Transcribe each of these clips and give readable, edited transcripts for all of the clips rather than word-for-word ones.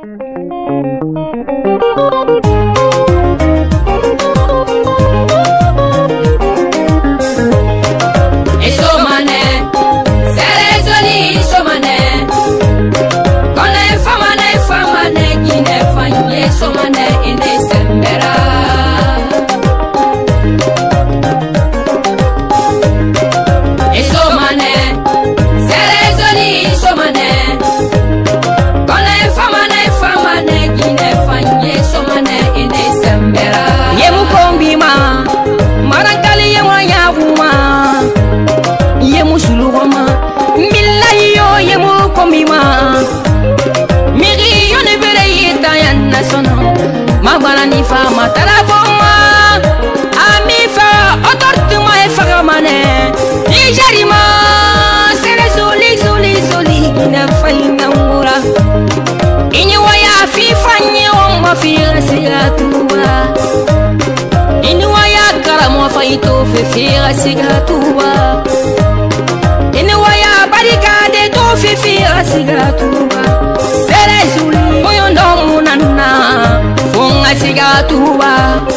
Ni fama tarafoma amifa otortuma e fagamane nijarima sere zoli na faina mura inyi waya fi fanye omma fi sigatuwa inyi waya karamo faito fi sigatuwa inyi waya barikade to fi sigatuwa sere zoli moyondo munana funga sigatuwa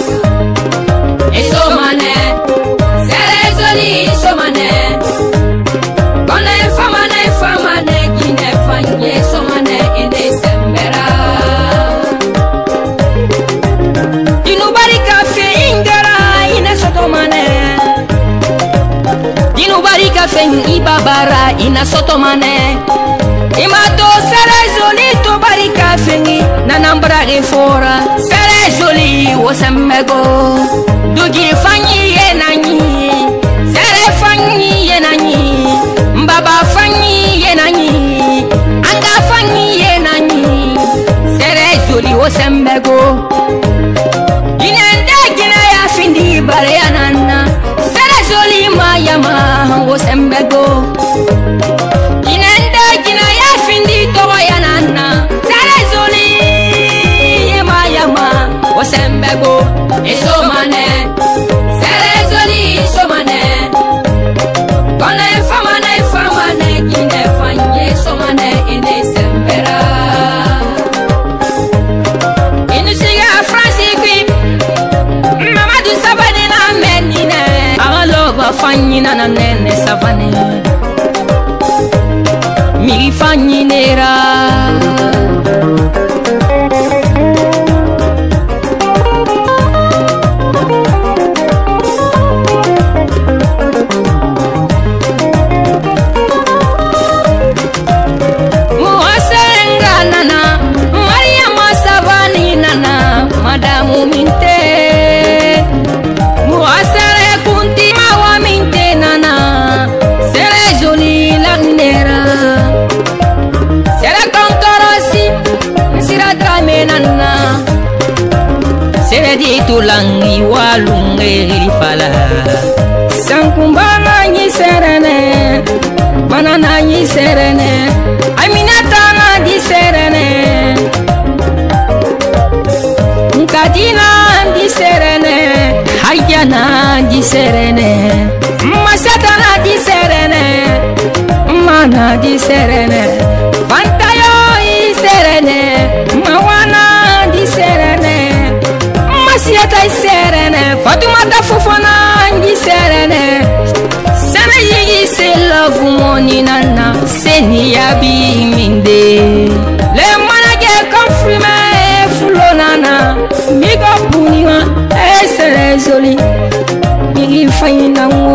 esomane sere zoli somane kone famane gine fanye somane inde sembera dinubarika fe ingara ine sotomane dinubarika fe ibabara ina sotomane imato sere zoli to barika fengi nanambra fora sere joli wosemmego dugi fanyi yenani sere fanyi yenani mbaba fanyi yenani anga fanyi yenani sere joli wosemmego inende gina ya findi bare yanana sere joli mayama wosemmego inende gina ya findi to yanana sere joli osembego esomane sere zoli somane kone famane gine fanye somane ine sembera inu siga fransiki mamadu sabane na menine agaloba fanyina na nene savane mi fanyinera Madamu minte muasare kunti mawa minte nana sere joli lagnera sere konkorosi sira kamenana sere di tulangi walunge rifala sankumbana ni serene banana ni serene aminata na di serene Kadina di serene, Hayana di serene, Masatana di serene, Mana di serene, Pantayo di serene, Mawana di serene, Masiata di serene, Fatumata Fofana di serene, Seneyi se love money nana, Seniyabi minde, Le manage confirme fulonana. Miga punima esere zoli migi fayina